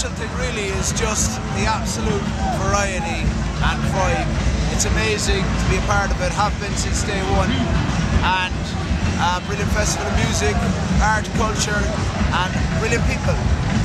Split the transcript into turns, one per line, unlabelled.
special thing really is just the absolute variety and vibe. It's amazing to be a part of it, have been since day one. And brilliant festival of music, art, culture and brilliant people.